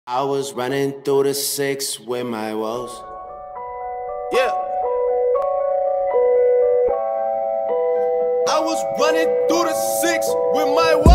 I was running through the six with my woes. Yeah. I was running through the six with my